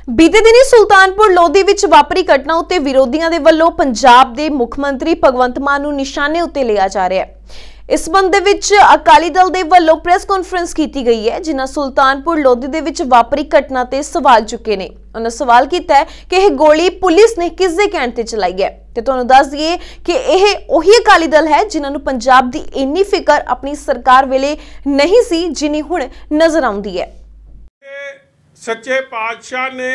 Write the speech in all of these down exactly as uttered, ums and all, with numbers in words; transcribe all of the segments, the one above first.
बीते दिनी सुल्तानपुर लोधी विच वापरी घटना उत्ते विरोधियों के वल्लों पंजाब के मुख मंत्री भगवंत मान नूं निशाने उत्ते लिया जा रहा है। इस संबंध विच अकाली दल के वल्लों प्रेस कॉन्फ्रेंस की गई है, जिन्हां सुल्तानपुर लोधी दे विच वापरी घटना ते सवाल चुके ने। उन्होंने सवाल किया है कि यह गोली पुलिस ने किस दे कहण ते चलाई है। ते तुहानूं दस दईए कि यह उही अकाली दल है जिन्हां नूं पंजाब दी इन्नी फिकर अपनी सरकार वेले नहीं सी जिन्नी हुण नजर आउंदी है। सच्चे पातशाह ने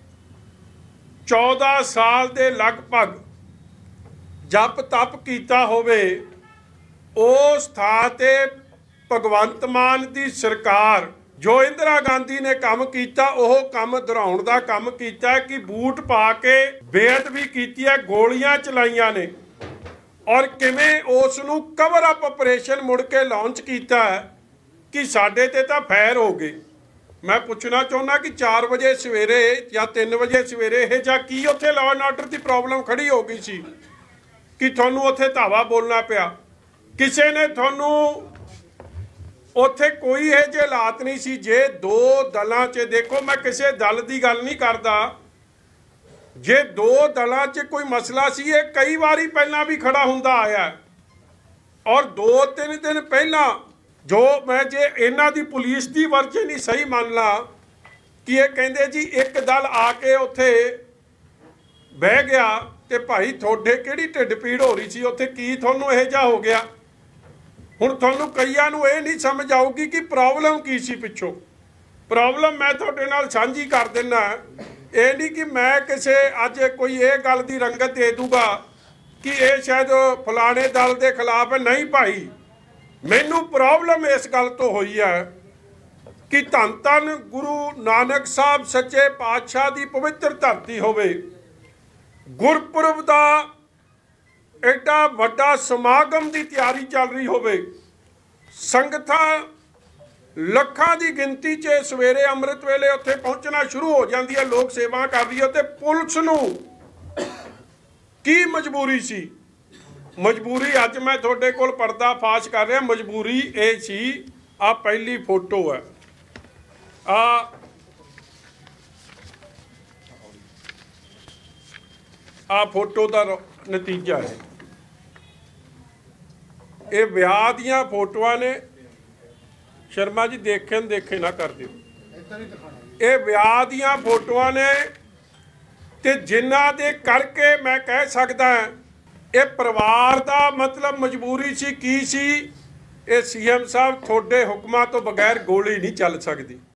चौदह साल दे लगभग जप तप कीता होवे, उस थां ते भगवंत मान दी सरकार जो इंदिरा गांधी ने काम कीता ओह काम दोहराउण दा काम कीता कि बूट पा के बेअदबी कीती है, गोलियां चलाइयां ने और किवें उस नूं कवर अप ऑपरेशन मुड़ के लॉन्च कीता है कि साडे ते तां फैर हो गए। मैं पूछना चाहुंदा कि चार बजे सवेरे या तीन बजे सवेरे यह जा की उत्थे लॉ एंड ऑर्डर की प्रॉब्लम खड़ी हो गई सी कि तुहानूं उत्थे धावा बोलना पिया। किसी ने तुहानूं उत्थे कोई यह जे हालात नहीं सी। जे दो दलों च देखो, मैं किसी दल की गल नहीं करता, जे दो दलों च कोई मसला सी ये कई बारी पहला भी खड़ा हुंदा आया और दो तीन दिन पहला जो मैं जे इन्हां दी पुलिस की वर्जन नहीं सही मान ला कि ये कहंदे जी एक दल आके उत्थे बह गया ते भाई थोड़े किहड़ी ढिड पीड़ हो रही सी उत्थे की तुहानूं इह जिहा हो गया। हुण तुहानूं कईयां नूं इह नहीं समझ आऊगी कि प्रॉब्लम की सी पिछों। प्रॉब्लम मैं तुहाडे नाल साझी कर दिना। ये नहीं कि मैं किसी अज कोई ये गल की रंगत दे दूगा कि ये शायद फलाने दल के खिलाफ है। नहीं भाई, मैनू प्रॉब्लम इस गल तो हुई है कि धन धन गुरु नानक साहब सच्चे पातशाह की पवित्र धरती होवे, गुरपुरब का एडा वड्डा समागम की तैयारी चल रही होवे, संगतां लखां की गिनती च सवेरे अमृत वेले उत्थे पहुंचना शुरू हो जाती है, लोग सेवा कर रही है। तो पुलिस नूं की मजबूरी सी? मजबूरी अज मैं थोड़े कोल पर्दा फाश कर रहा। मजबूरी ये सी, आ पहली फोटो है, आ आ फोटो का नतीजा है। ये विआह दियां फोटोआं ने। शर्मा जी देखे देखे ना कर दिओ। ये विआह दियां फोटोआं ने ते जिन्हां दे करके मैं कह सकदा ये परिवार का मतलब मजबूरी सी की सी। ये सी एम साहब थोड़े हुक्मां तो बगैर गोली नहीं चल सकती।